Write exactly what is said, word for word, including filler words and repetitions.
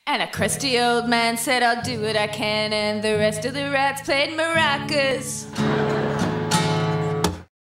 And a crusty old man said, I'll do what I can, and the rest of the rats played maracas.